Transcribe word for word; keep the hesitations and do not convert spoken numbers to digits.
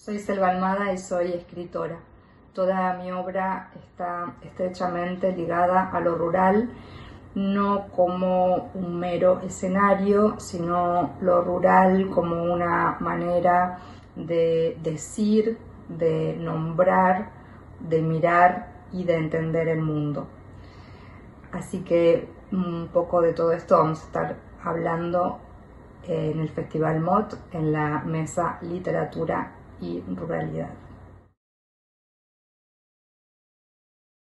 Soy Selva Almada y soy escritora. Toda mi obra está estrechamente ligada a lo rural, no como un mero escenario, sino lo rural como una manera de decir, de nombrar, de mirar y de entender el mundo. Así que un poco de todo esto vamos a estar hablando en el Festival M O T, en la mesa Literatura y Ruralidad.